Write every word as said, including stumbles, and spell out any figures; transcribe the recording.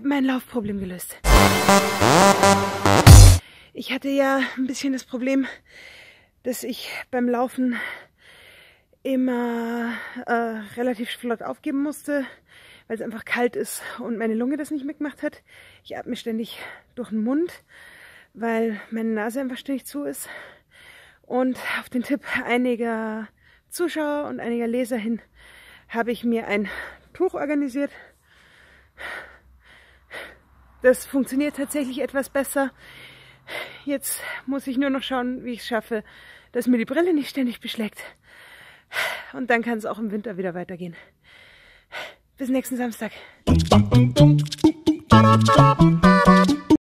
habe mein Laufproblem gelöst. Ich hatte ja ein bisschen das Problem, dass ich beim Laufen immer äh, relativ flott aufgeben musste, weil es einfach kalt ist und meine Lunge das nicht mitgemacht hat. Ich atme ständig durch den Mund, weil meine Nase einfach ständig zu ist. Und auf den Tipp einiger Zuschauer und einiger Leser hin habe ich mir ein Tuch organisiert. Das funktioniert tatsächlich etwas besser. Jetzt muss ich nur noch schauen, wie ich es schaffe, dass mir die Brille nicht ständig beschlägt. Und dann kann es auch im Winter wieder weitergehen. Bis nächsten Samstag.